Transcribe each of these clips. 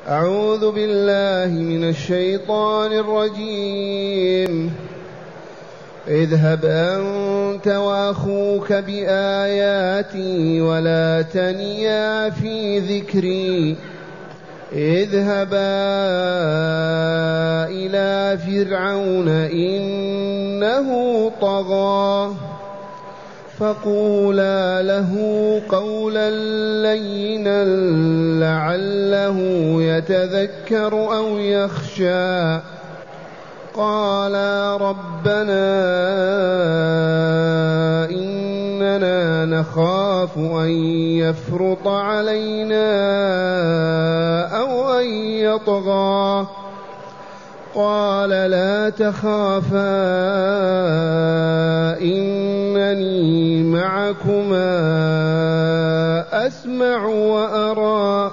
أعوذ بالله من الشيطان الرجيم. اذهب أنت وأخوك بآياتي ولا تنيا في ذكري. اذهبا إلى فرعون إنه طغى فقولا له قولا لينا لعله يتذكر أو يخشى. قالا ربنا إننا نخاف أن يفرط علينا أو أن يطغى. قال لا تخافا إنني معكما أسمع وأرى.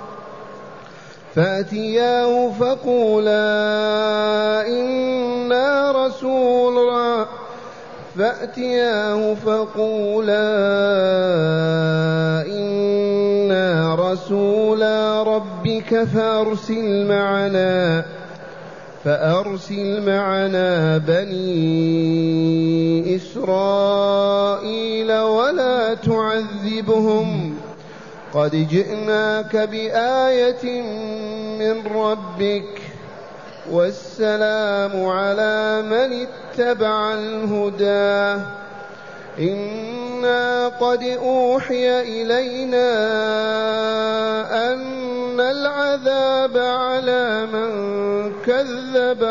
فأتياه فقولا إنا رسولا ربك فأرسل معنا بني إسرائيل ولا تعذبهم قد جئناك بآية من ربك والسلام على من اتبع الهدى. إنا قد أوحي إلينا أن العذاب على من كذب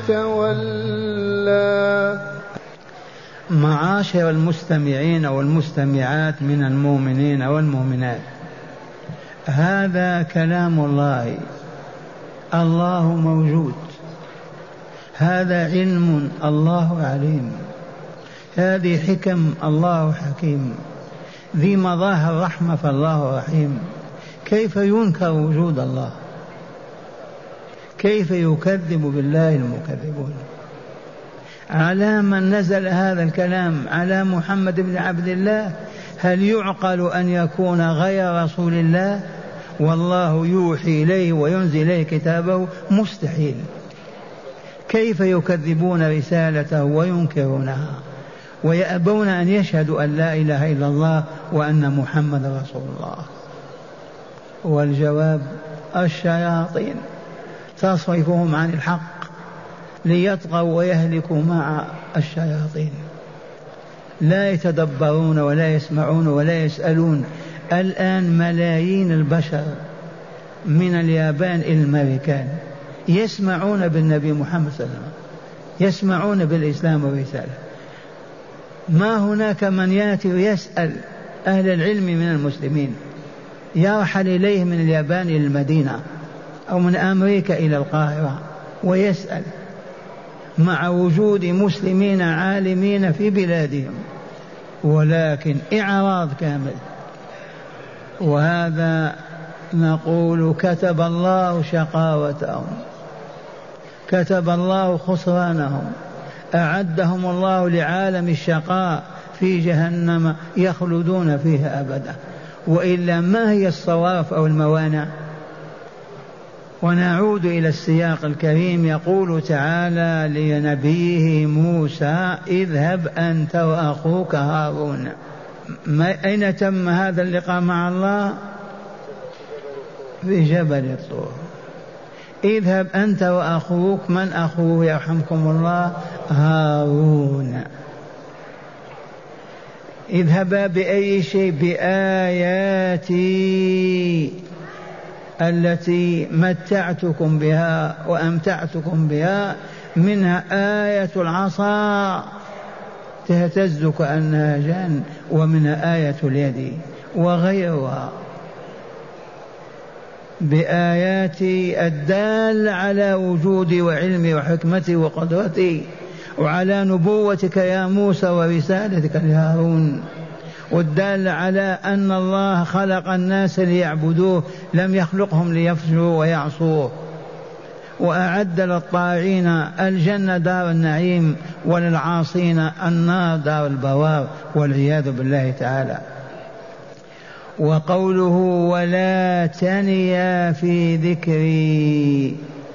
وتولى. معاشر المستمعين والمستمعات من المؤمنين والمؤمنات، هذا كلام الله. الله موجود، هذا علم الله عليم، هذه حكم الله حكيم، ذي مظاهر رحمة فالله رحيم. كيف ينكر وجود الله؟ كيف يكذب بالله المكذبون؟ على من نزل هذا الكلام؟ على محمد بن عبد الله؟ هل يعقل أن يكون غير رسول الله والله يوحي إليه وينزل إليه كتابه؟ مستحيل. كيف يكذبون رسالته وينكرونها ويأبون أن يشهدوا أن لا إله إلا الله وأن محمد رسول الله؟ والجواب الشياطين تصرفهم عن الحق ليطغوا ويهلكوا مع الشياطين. لا يتدبرون ولا يسمعون ولا يسألون. الآن ملايين البشر من اليابان إلى الأمريكان يسمعون بالنبي محمد صلى الله عليه وسلم، يسمعون بالإسلام والرسالة. ما هناك من يأتي ويسأل أهل العلم من المسلمين، يرحل إليه من اليابان إلى المدينة أو من أمريكا إلى القاهرة ويسأل، مع وجود مسلمين عالمين في بلادهم، ولكن إعراض كامل. وهذا نقول كتب الله شقاوتهم، كتب الله خسرانهم، أعدهم الله لعالم الشقاء في جهنم يخلدون فيها أبدا. وإلا ما هي الصواف أو الموانع؟ ونعود إلى السياق الكريم. يقول تعالى لنبيه موسى اذهب أنت وأخوك هارون. أين تم هذا اللقاء مع الله؟ في جبل الطور. اذهب أنت وأخوك. من أخوه يرحمكم الله؟ هارون. اذهبا بأي شيء؟ بآياتي التي متعتكم بها وأمتعتكم بها، منها آية العصا تهتز كأنها جان، ومنها آية اليد وغيرها. بآياتي الدالة على وجودي وعلمي وحكمتي وقدرتي وعلى نبوتك يا موسى ورسالتك لهارون، والدالة على أن الله خلق الناس ليعبدوه، لم يخلقهم ليفجروا ويعصوه. وأعد للطاغين الجنة دار النعيم وللعاصين النار دار البوار والعياذ بالله تعالى. وقوله ولا تنيا في ذكري،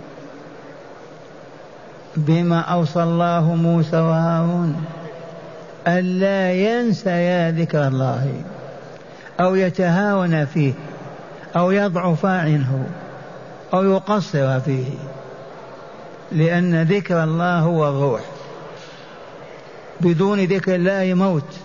بما أوصى الله موسى وهارون ألا ينسيا ذكر الله أو يتهاون فيه أو يضعف عنه أو يقصر فيه، لأن ذكر الله هو الروح، بدون ذكر الله موت.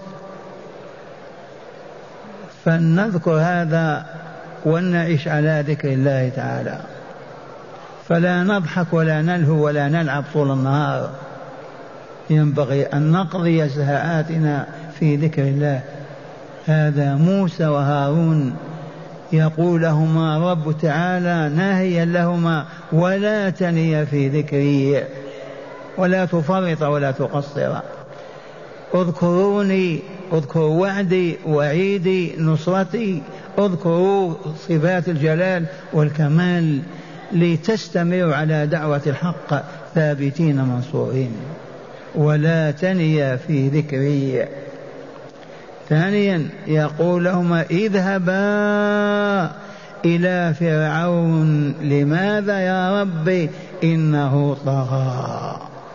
فلنذكر هذا ونعيش على ذكر الله تعالى، فلا نضحك ولا نلهو ولا نلعب طول النهار، ينبغي أن نقضي ساعاتنا في ذكر الله. هذا موسى وهارون يقول لهما رب تعالى ناهيا لهما ولا تنيا في ذكري، ولا تفرط ولا تقصر. اذكروني، اذكروا وعدي وعيدي نصرتي، اذكروا صفات الجلال والكمال لتستمروا على دعوة الحق ثابتين منصورين. ولا تنيا في ذكري. ثانيا يقول لهما اذهبا إلى فرعون. لماذا يا ربي؟ إنه طغى.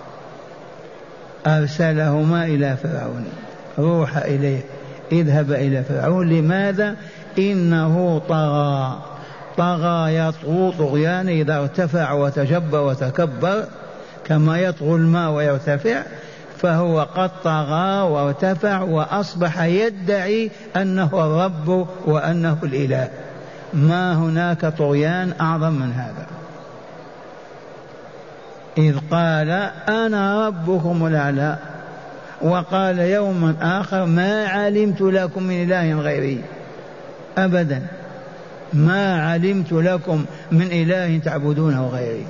أرسلهما إلى فرعون، روح إليه، اذهب إلى فرعون. لماذا؟ إنه طغى. طغى يطغو طغيان إذا ارتفع وتجبر وتكبر كما يطغو الماء ويرتفع، فهو قد طغى وارتفع وأصبح يدعي أنه الرب وأنه الإله. ما هناك طغيان أعظم من هذا. إذ قال أنا ربكم الأعلى، وقال يوما آخر ما علمت لكم من إله غيري أبدا، ما علمت لكم من إله تعبدونه غيري.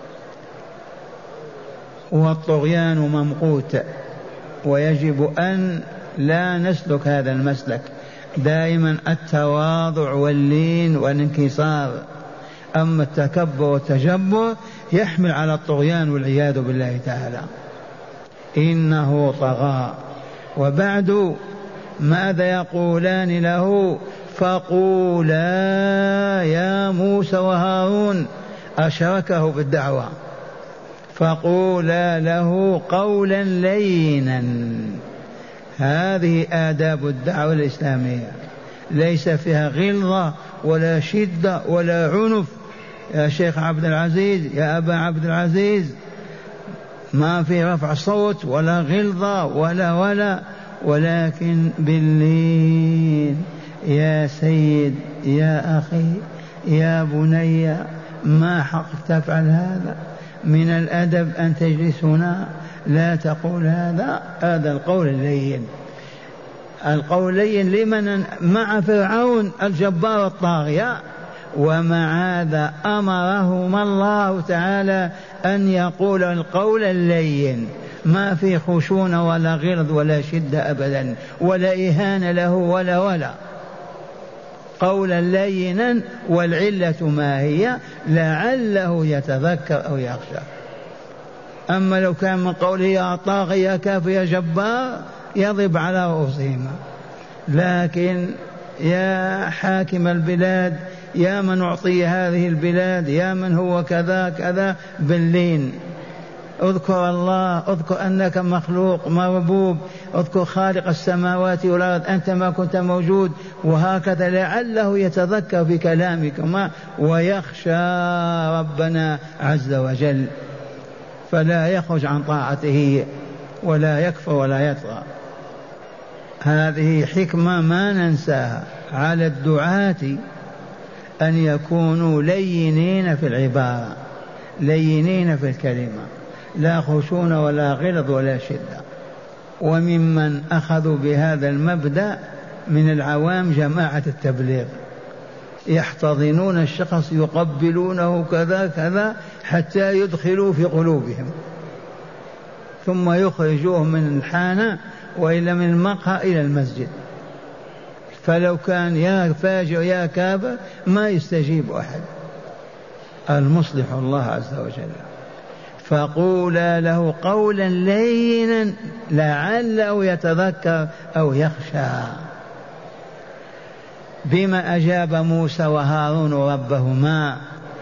والطغيان ممقوت، ويجب أن لا نسلك هذا المسلك، دائما التواضع واللين والانكسار. أما التكبر والتجبر يحمل على الطغيان والعياذ بالله تعالى. إنه طغى. وبعد ماذا يقولان له؟ فقولا يا موسى وهارون، أشركه في الدعوة، فقولا له قولا لينا. هذه آداب الدعوة الإسلامية، ليس فيها غلظة ولا شدة ولا عنف. يا شيخ عبد العزيز، يا أبا عبد العزيز، ما في رفع صوت ولا غلظة ولكن باللين. يا سيد، يا أخي، يا بني، ما حق تفعل هذا؟ من الأدب أن تجلس هنا، لا تقول هذا. هذا القول اللين. القول اللين لمن؟ مع فرعون الجبار الطاغية. ومع هذا أمرهما الله تعالى أن يقول القول اللين، ما في خشونة ولا غلظ ولا شدة أبدا، ولا إهانة له ولا قولا لينا. والعلة ما هي؟ لعله يتذكر أو يخشى. أما لو كان من قوله يا طاغي يا كافر يا جبار يضرب على رؤوسهما. لكن يا حاكم البلاد، يا من أعطي هذه البلاد، يا من هو كذا كذا، باللين. اذكر الله، اذكر أنك مخلوق مربوب، اذكر خالق السماوات والأرض، أنت ما كنت موجود، وهكذا لعله يتذكر في كلامكما ويخشى ربنا عز وجل، فلا يخرج عن طاعته ولا يكفر ولا يطغى. هذه حكمة ما ننساها على الدعاة، أن يكونوا لينين في العبارة، لينين في الكلمة، لا خشون ولا غلظ ولا شدة. وممن أخذوا بهذا المبدأ من العوام جماعة التبليغ، يحتضنون الشخص يقبلونه كذا كذا حتى يدخلوا في قلوبهم، ثم يخرجوه من الحانة وإلا من المقهى إلى المسجد. فلو كان يا فاجر يا كافر ما يستجيب أحد. المصلح الله عز وجل. فقولا له قولا لينا لعله يتذكر أو يخشى. بما أجاب موسى وهارون ربهما؟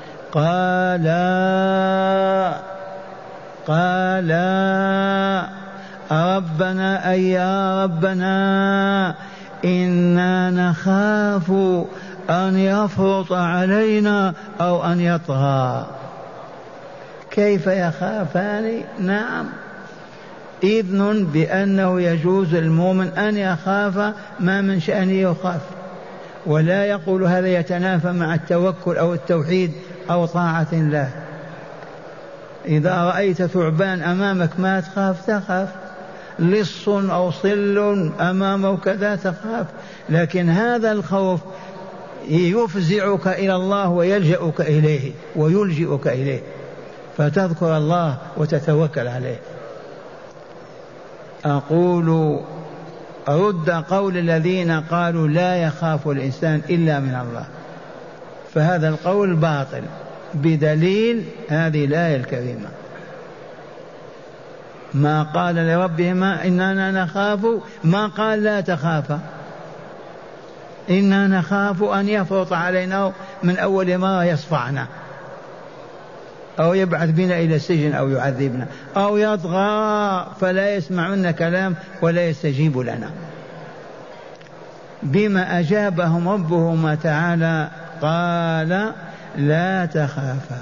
قالا ربنا أي يا ربنا إنا نخاف أن يفرط علينا أو أن يطغى. كيف يخافان؟ نعم، إذن بأنه يجوز المؤمن أن يخاف ما من شأنه يخاف، ولا يقول هذا يتنافى مع التوكل أو التوحيد أو طاعة الله. إذا رأيت ثعبان أمامك ما تخاف؟ تخاف. لص أو صل أمامه كذا تخاف. لكن هذا الخوف يفزعك إلى الله ويلجأك إليه ويلجئك إليه، فتذكر الله وتتوكل عليه. أقول رد قول الذين قالوا لا يخاف الإنسان إلا من الله، فهذا القول باطل بدليل هذه الآية الكريمة. ما قال لربهما إننا نخاف، ما قال لا تخافا، إنا نخاف أن يفرط علينا من أول مرة يصفعنا أو يبعث بنا إلى السجن أو يعذبنا أو يطغى فلا يسمعون كلام ولا يستجيب لنا. بما أجابهم ربهما تعالى قال لا تخافا.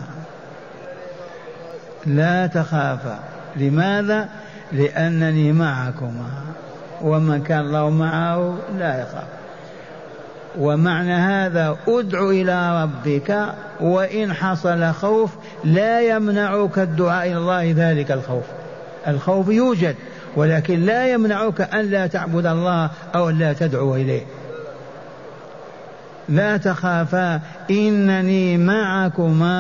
لا تخافا. لماذا؟ لأنني معكما، ومن كان الله معه لا يخاف. ومعنى هذا ادع إلى ربك، وإن حصل خوف لا يمنعك الدعاء إلى الله ذلك الخوف. الخوف يوجد ولكن لا يمنعك أن لا تعبد الله أو لا تدعو إليه. لا تخافا إنني معكما،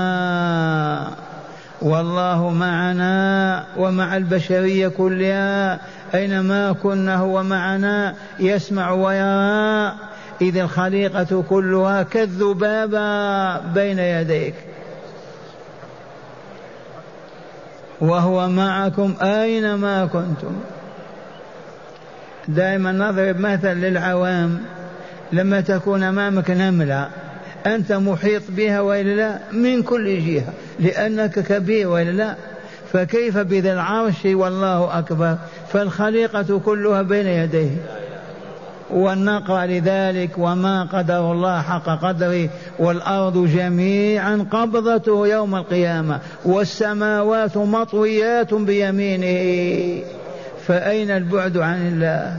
والله معنا ومع البشرية كلها أينما كنا هو معنا يسمع ويرى، إذ الخليقة كلها كالذبابة بين يديك، وهو معكم أينما كنتم. دائما نضرب مثل للعوام، لما تكون أمامك نملة أنت محيط بها وإلا لا؟ من كل جهة لأنك كبير وإلا لا؟ فكيف بذي العرش والله أكبر؟ فالخليقة كلها بين يديه. والنقرأ لذلك وما قدر الله حق قدره والأرض جميعا قبضته يوم القيامة والسماوات مطويات بيمينه، فأين البعد عن الله؟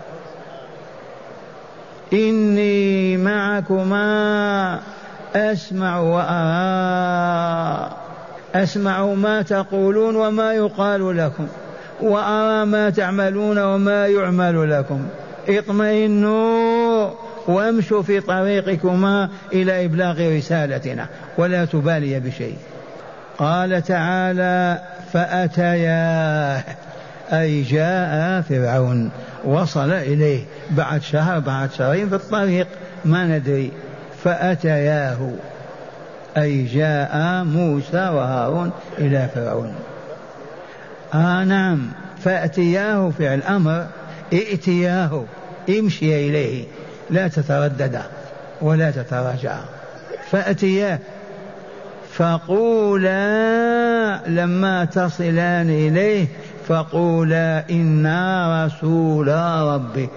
إني معكما أسمع وأرى، أسمع ما تقولون وما يقال لكم، وأرى ما تعملون وما يعمل لكم. اطمئنوا وامشوا في طريقكما إلى إبلاغ رسالتنا ولا تبالي بشيء. قال تعالى فأتياه، أي جاء فرعون، وصل إليه بعد شهر بعد شهرين في الطريق ما ندري. فأتياه أي جاء موسى وهارون إلى فرعون. نعم، فأتياه فعل أمر، ائتياه، امشي إليه، لا تتردد ولا تتراجع. فأتياه فقولا لما تصلان إليه فقولا إنا رسول ربك.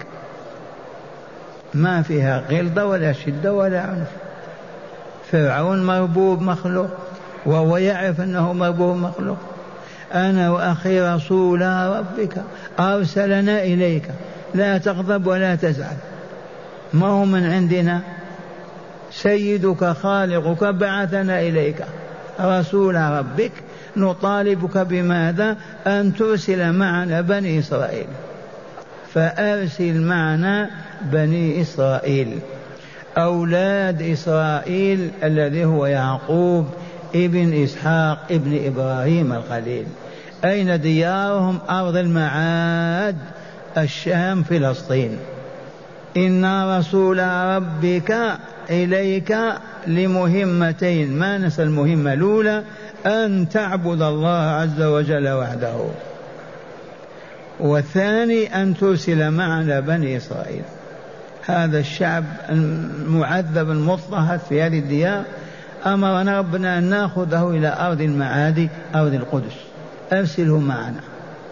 ما فيها غلظة ولا شدة ولا عنف. فرعون مربوب مخلوق وهو يعرف أنه مربوب مخلوق. أنا وأخي رسول ربك أرسلنا إليك، لا تغضب ولا تزعل، ما هو من عندنا، سيدك خالقك بعثنا إليك رسول ربك، نطالبك بماذا؟ أن ترسل معنا بني إسرائيل. فأرسل معنا بني إسرائيل، أولاد إسرائيل الذي هو يعقوب ابن إسحاق ابن إبراهيم الخليل. أين ديارهم؟ أرض المعاد، الشام، فلسطين. إنا رسول ربك إليك لمهمتين، ما نسى المهمة الأولى أن تعبد الله عز وجل وحده، والثاني أن ترسل معنا بني إسرائيل. هذا الشعب المعذب المضطهد في هذه الديار، أمرنا ربنا أن نأخذه إلى أرض المعاد، أرض القدس، أرسله معنا.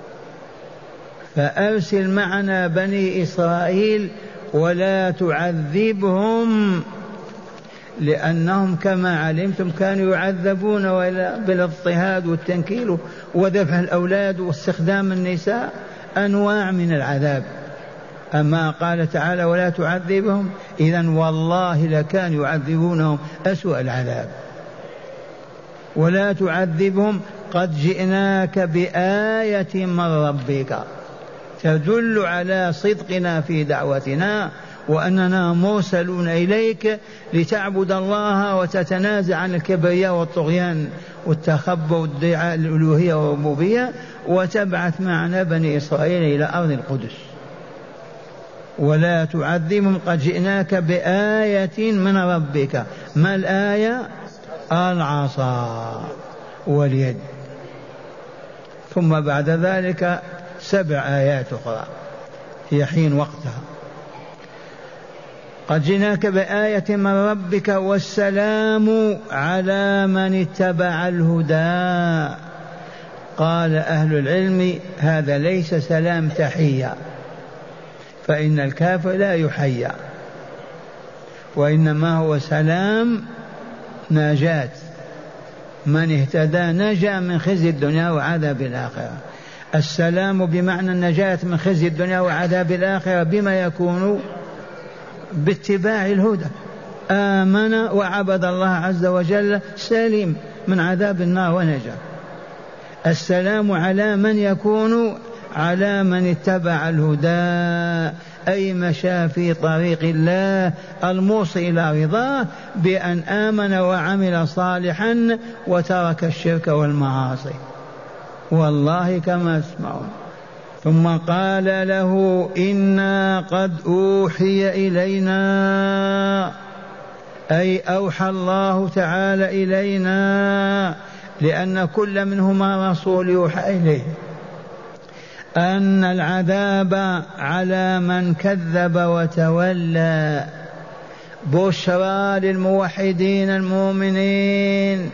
فأرسل معنا بني إسرائيل ولا تعذبهم، لأنهم كما علمتم كانوا يعذبون بالاضطهاد والتنكيل وذبح الأولاد واستخدام النساء، أنواع من العذاب. أما قال تعالى ولا تعذبهم، إذن والله لكانوا يعذبونهم أسوأ العذاب. ولا تعذبهم قد جئناك بآية من ربك تدل على صدقنا في دعوتنا وأننا مرسلون إليك لتعبد الله وتتنازع عن الكبرياء والطغيان والتخبؤ والادعاء الألوهية والربوبية، وتبعث معنا بني إسرائيل إلى أرض القدس. ولا تعذبهم قد جئناك بآية من ربك. ما الآية؟ العصا واليد. ثم بعد ذلك 7 آيات أخرى في حين وقتها. قد جئناك بآية من ربك والسلام على من اتبع الهدى. قال أهل العلم هذا ليس سلام تحية، فإن الكافر لا يحيى، وإنما هو سلام نجاة. من اهتدى نجا من خزي الدنيا وعذاب الآخرة. السلام بمعنى النجاة من خزي الدنيا وعذاب الآخرة بما يكون؟ باتباع الهدى. آمن وعبد الله عز وجل سليم من عذاب النار ونجا. السلام على من يكون؟ على من اتبع الهدى، أي مشى في طريق الله الموصل إلى رضاه بأن آمن وعمل صالحا وترك الشرك والمعاصي، والله كما تسمعون. ثم قال له إنا قد أوحي إلينا، أي أوحى الله تعالى إلينا، لأن كل منهما رسول يوحى إليه، أن العذاب على من كذب وتولى. بشرى للموحدين المؤمنين،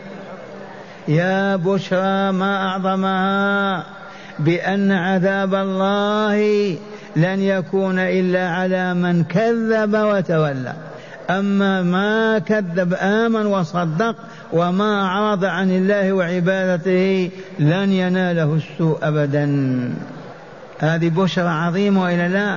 يا بشرى ما أعظمها، بأن عذاب الله لن يكون إلا على من كذب وتولى. أما ما كذب آمن وصدق وما أعرض عن الله وعبادته لن يناله السوء أبدا. هذه بشرى عظيمة وإلا لا؟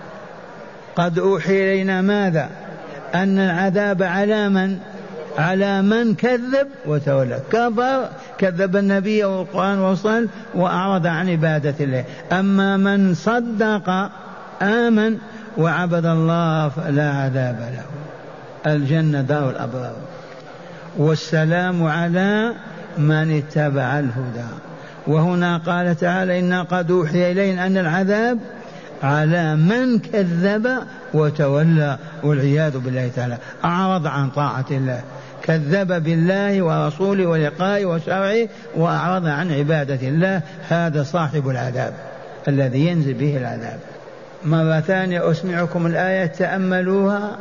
قد أوحي إلينا ماذا؟ أن العذاب على من؟ على من كذب وتولى، كفر، كذب النبي والقرآن والرسل وأعرض عن عبادة الله. أما من صدق آمن وعبد الله فلا عذاب له، الجنة دار الأبرار. والسلام على من اتبع الهدى. وهنا قال تعالى إنا قد أوحي إلينا أن العذاب على من كذب وتولى، والعياذ بالله تعالى، أعرض عن طاعة الله، كذب بالله ورسوله ولقائه وشرعه وأعرض عن عبادة الله، هذا صاحب العذاب الذي ينزل به العذاب. مرة ثانية أسمعكم الآية تأملوها.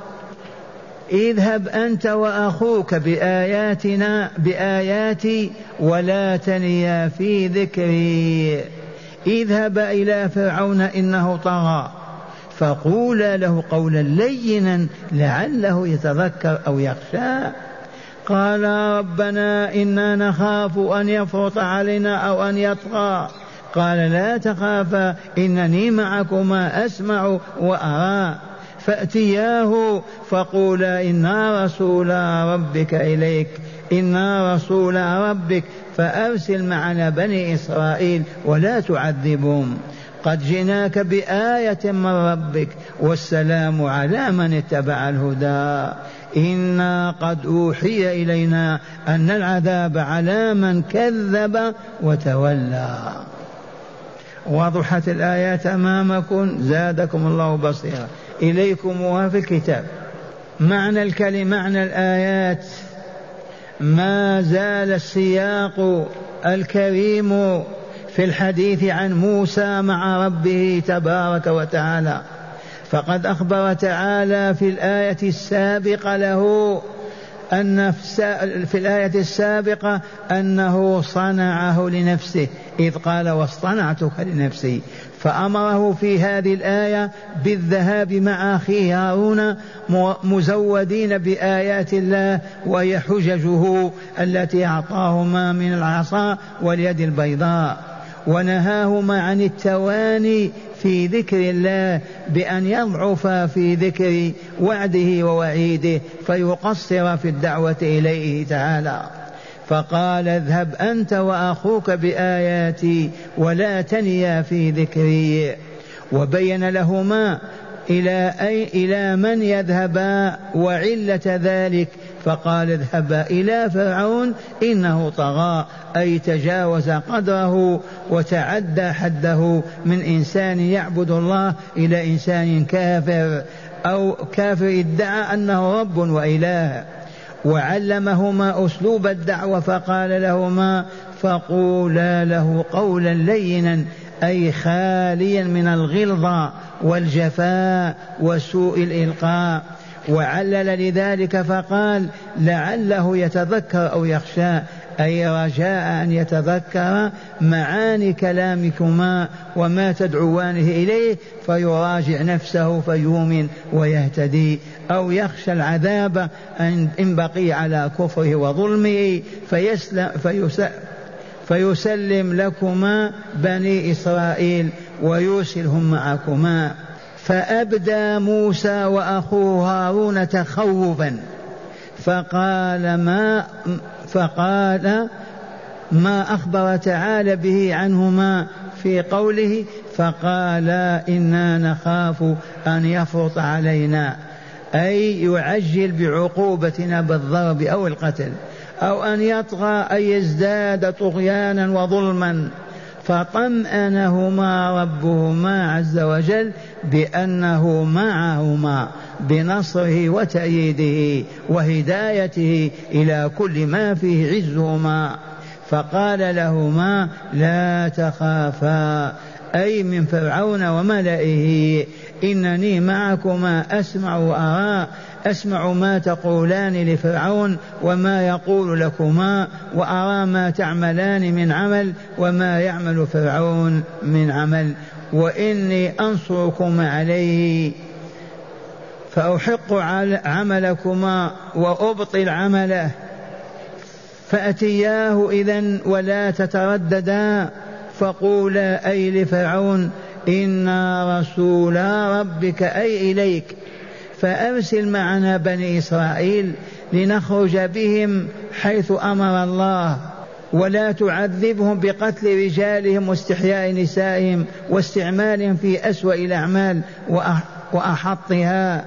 اذهب أنت وأخوك بآياتنا بآياتي ولا تنيا في ذكري. اذهب إلى فرعون إنه طغى فقولا له قولا لينا لعله يتذكر أو يخشى. قال ربنا إنا نخاف أن يفرط علينا أو أن يطغى. قال لا تخافا إنني معكما أسمع وأرى. فأتياه فقولا إنا رسول ربك إليك، إنا رسول ربك فأرسل معنا بني إسرائيل ولا تعذبهم. قد جئناك بآية من ربك والسلام على من اتبع الهدى. إنا قد أوحي إلينا أن العذاب على من كذب وتولى. وضحت الآيات أمامكم، زادكم الله بصيرا. إليكم في الكتاب معنى الكلمة، معنى الآيات. ما زال السياق الكريم في الحديث عن موسى مع ربه تبارك وتعالى، فقد أخبر تعالى في الآية السابقة له في الآية السابقة أنه صنعه لنفسه إذ قال واصطنعتك لنفسي، فأمره في هذه الآية بالذهاب مع أخيه هارون مزودين بآيات الله وهي حججه التي أعطاهما من العصا واليد البيضاء، ونهاهما عن التواني في ذكر الله بأن يضعف في ذكر وعده ووعيده فيقصر في الدعوة إليه تعالى. فقال اذهب أنت وأخوك بآياتي ولا تنيا في ذكري، وبين لهما إلى من يذهبا وعلة ذلك، فقال اذهبا إلى فرعون إنه طغى، أي تجاوز قدره وتعدى حده من إنسان يعبد الله إلى إنسان كافر أو كافر ادعى أنه رب وإله. وعلمهما أسلوب الدعوة فقال لهما فقولا له قولا لينا، أي خاليا من الغلظة والجفاء وسوء الإلقاء. وعلل لذلك فقال لعله يتذكر أو يخشى، أي رجاء أن يتذكر معاني كلامكما وما تدعوانه إليه فيراجع نفسه فيؤمن ويهتدي، أو يخشى العذاب إن بقي على كفره وظلمه فيسلم لكما بني إسرائيل ويرسلهم معكما. فأبدى موسى وأخوه هارون تخوفا فقال ما أخبر تعالى به عنهما في قوله فقال إنا نخاف أن يفرط علينا، أي يعجل بعقوبتنا بالضرب أو القتل، أو أن يطغى أي يزداد طغيانا وظلما. فطمأنهما ربهما عز وجل بأنه معهما بنصره وتأييده وهدايته إلى كل ما فيه عزهما، فقال لهما لا تخافا، أي من فرعون وملئه، إنني معكما أسمع وأرى، أسمع ما تقولان لفرعون وما يقول لكما، وأرى ما تعملان من عمل وما يعمل فرعون من عمل، وإني أنصركم عليه فأحق عملكما وأبطل عمله. فأتياه إذن ولا تترددا فقولا أي لفرعون إنا رسولا ربك أي إليك، فأرسل معنا بني إسرائيل لنخرج بهم حيث أمر الله، ولا تعذبهم بقتل رجالهم واستحياء نسائهم واستعمالهم في أسوأ الأعمال وأحطها.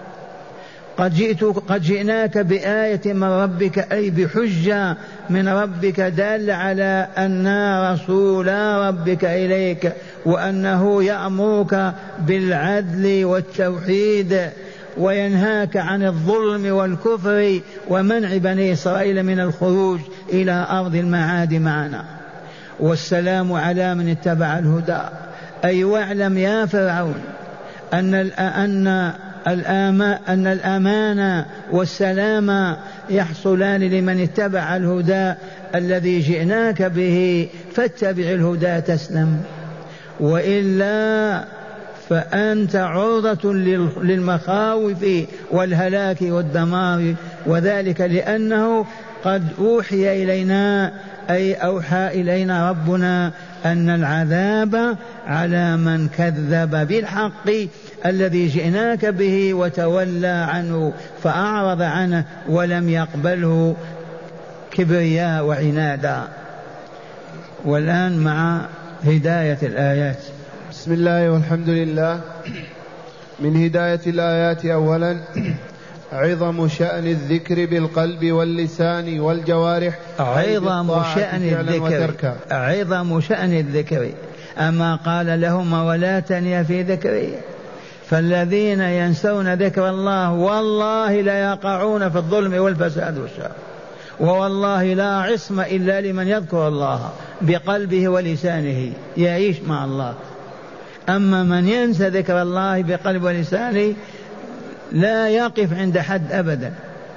قد جئناك بآية من ربك، أي بحجة من ربك دالة على أن رسول ربك إليك، وأنه يأمرك بالعدل والتوحيد وينهاك عن الظلم والكفر ومنع بني إسرائيل من الخروج إلى أرض المعاد معنا. والسلام على من اتبع الهدى، أي واعلم يا فرعون أن الأمان والسلام يحصلان لمن اتبع الهدى الذي جئناك به، فاتبع الهدى تسلم، وإلا فأنت عرضة للمخاوف والهلاك والدمار. وذلك لأنه قد أوحي إلينا، أي أوحى إلينا ربنا أن العذاب على من كذب بالحق الذي جئناك به وتولى عنه فأعرض عنه ولم يقبله كبرياء وعنادا. والآن مع هداية الآيات. بسم الله والحمد لله. من هداية الآيات أولا عظم شأن الذكر بالقلب واللسان والجوارح، عظم شأن الذكر. أما قال لهما ولا تنيا في ذكري، فالذين ينسون ذكر الله والله لا يقعون في الظلم والفساد والشر، ووالله لا عصم إلا لمن يذكر الله بقلبه ولسانه يعيش مع الله. أما من ينسى ذكر الله بقلب ولسانه لا يقف عند حد أبدا،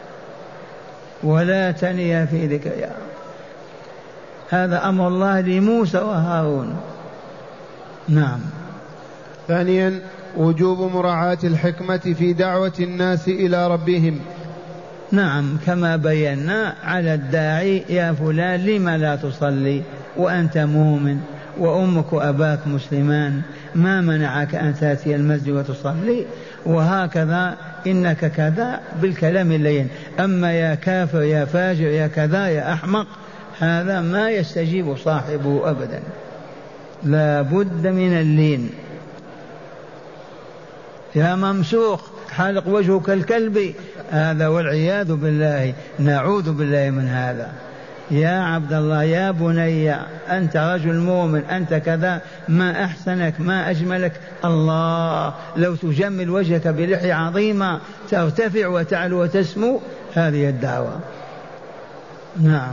ولا تنيا في ذكرها. هذا أمر الله لموسى وهارون. نعم. ثانيا وجوب مراعاة الحكمة في دعوة الناس إلى ربهم. نعم، كما بينا على الداعي: يا فلان لم لا تصلي وأنت مؤمن وأمك وأباك مسلمان، ما منعك أن تأتي المسجد وتصلي؟ وهكذا إنك كذا بالكلام اللين. أما يا كافر يا فاجر يا كذا يا أحمق، هذا ما يستجيب صاحبه أبدا، لا بد من اللين. يا ممسوخ حلق وجهك الكلب، هذا والعياذ بالله، نعوذ بالله من هذا. يا عبد الله يا بني أنت رجل مؤمن، أنت كذا، ما أحسنك ما أجملك، الله لو تجمل وجهك بلحية عظيمة ترتفع وتعلو وتسمو، هذه الدعوة. نعم.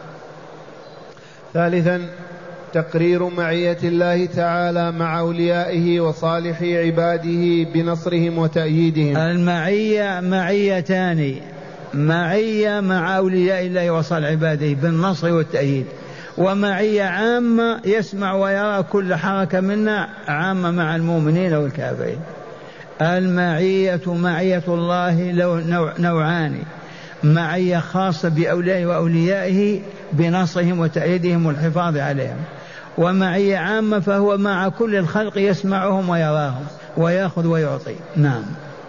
ثالثا تقرير معية الله تعالى مع أوليائه وصالح عباده بنصرهم وتأييدهم. المعية معيتان: معية مع أولياء الله وصالح عباده بالنصر والتأييد، ومعية عامة يسمع ويرى كل حركة منا، عامة مع المؤمنين والكافرين. المعية معية الله نوعان: معية خاصة بأوليائه وأوليائه بنصرهم وتأييدهم والحفاظ عليهم، ومعية عامة فهو مع كل الخلق يسمعهم ويراهم ويأخذ ويعطي. نعم.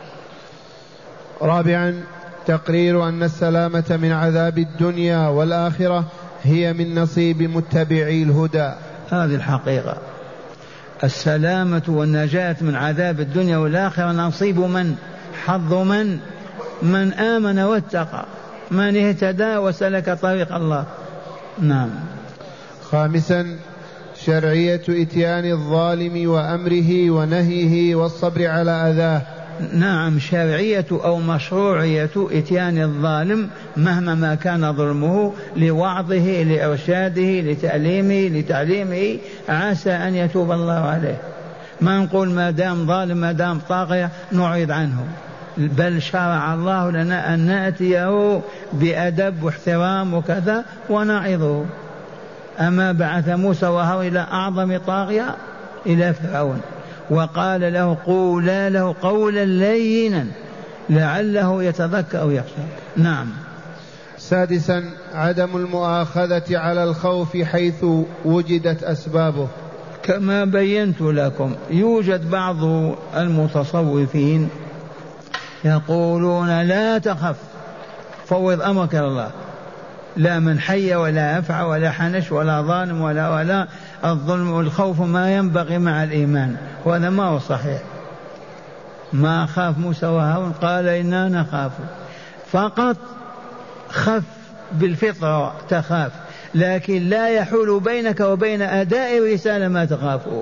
رابعا تقرير أن السلامة من عذاب الدنيا والآخرة هي من نصيب متبعي الهدى. هذه الحقيقة، السلامة والنجاة من عذاب الدنيا والآخرة نصيب من؟ حظ من آمن واتقى، من اهتدى وسلك طريق الله. نعم. خامسا شرعية إتيان الظالم وأمره ونهيه والصبر على أذاه. نعم، شرعية أو مشروعية إتيان الظالم مهما ما كان ظلمه لوعظه لإرشاده لتعليمه، عسى أن يتوب الله عليه. ما نقول ما دام ظالم ما دام طاغية نعرض عنه، بل شرع الله لنا أن نأتيه بأدب واحترام وكذا ونعظه. أما بعث موسى وهارون إلى أعظم طاغية، إلى فرعون، وقال له: قولا له قولا لينا لعله يتذكر أو يخشى. نعم. سادسا عدم المؤاخذة على الخوف حيث وجدت أسبابه. كما بينت لكم، يوجد بعض المتصوفين يقولون: لا تخف، فوض أمرك إلى الله، لا من حي ولا أفعى ولا حنش ولا ظالم ولا الظلم والخوف ما ينبغي مع الإيمان، وهذا ما هو صحيح. ما خاف موسى وهارون؟ قال: إنا نخاف، فقط خف بالفطرة تخاف، لكن لا يحول بينك وبين أداء رسالة ما تخافه.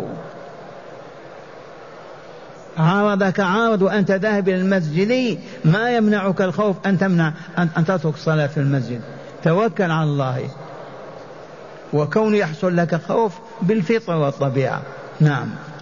عارضك عارض وأنت ذاهب إلى المسجد، ما يمنعك الخوف أن تمنع أن تترك الصلاة في المسجد، توكل على الله، وكون يحصل لك خوف بالفطرة والطبيعة. نعم.